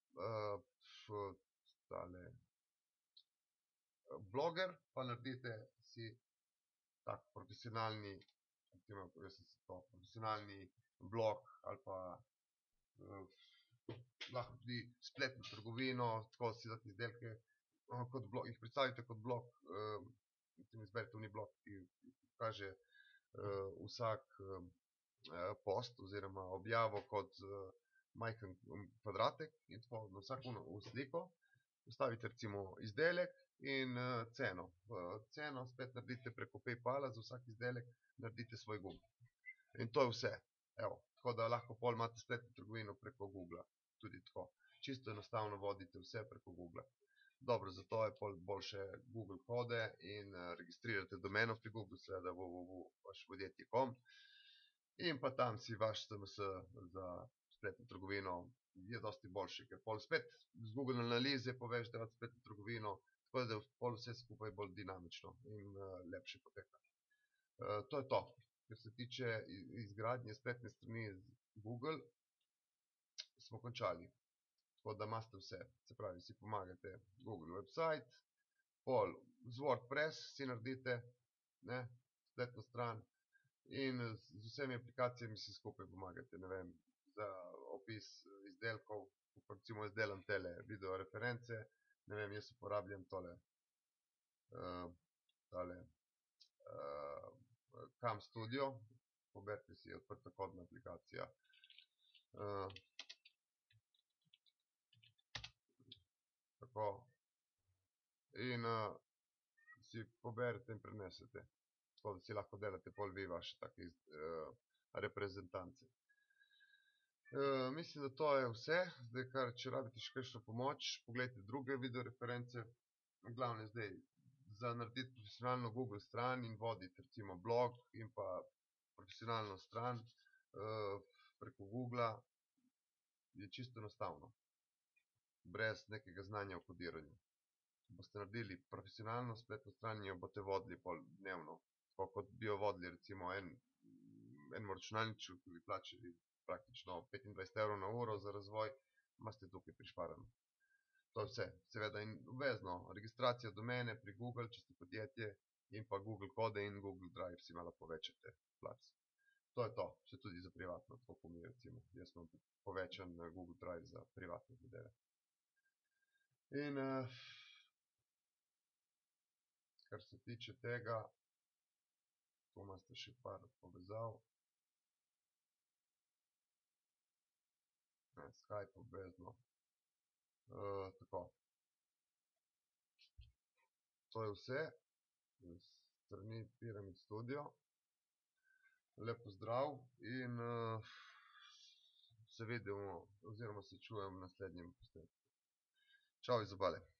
bloger pa naredite si tak profesionalni, profesionalni blog ali pa lahko tudi spletno trgovino, tako si date izdelke, kot blog, jih predstavite kot blog, izberete oni blog, ki kaže vsak post oziroma objavo kot majhen kvadratek in tako na vsako sliko vstavite recimo izdelek in ceno. Ceno spet naredite preko PayPala, za vsak izdelek naredite svoj Google. In to je vse. Evo, tako da lahko pol imate spletno trgovino preko Googla. Tudi tako. Čisto enostavno vodite vse preko Googla. Dobro, zato je pol boljše Google kode in registrirate domeno pri Google, seveda www.vašepodjetje.com in pa tam si vaš SMS za spletno trgovino je dosti boljši, ker pol spet z Google analize poveš, da imate spletno trgovino, tako da pol vse skupaj bolj dinamično in lepše poteka. To je to. Ker se tiče izgradnje spletne strani z Google, smo končali. Tako da imate vse. Se pravi, si pomagate Google website, pol z WordPress si naredite, ne, spletno stran in z vsemi aplikacijami si skupaj pomagate, ne vem, za opis izdelkov, recimo jaz delam tele video reference, ne vem, jaz uporabljam tole Cam Studio, poberite si odprtokodna aplikacija. Tako. In si poberite in prenesete. Tako da si lahko delate pol vi vaše take reprezentance. Mislim, da to je vse. Zdaj, kar, če rabite še kakšno pomoč, poglejte druge video reference. V glavnem zdaj, za narediti profesionalno Google stran in voditi recimo blog in pa profesionalno stran preko Googla je čisto enostavno. brez nekega znanja o kodiranju. Boste naredili profesionalno spletno stran in jo boste vodili pol dnevno. Tako kot bi jo vodili recimo enemu računalniču, ki bi plačali praktično 25 € na uro za razvoj, imate tukaj prišparano. To je vse. Seveda in obvezno registracija domene pri Google, če ste podjetje, in pa Google kode in Google Drive si malo povečate plac. To je to. Še tudi za privatno, tako kot mi recimo. Jaz imam povečan Google Drive za privatne zadeve. In kar se tiče tega, tu imate še par povezav. Skype obvezno. Tako. To je vse. S strani Pyramid Studio. Lep pozdrav in se vidimo oziroma se čujemo v naslednjem posnetku. Čau iz Obale.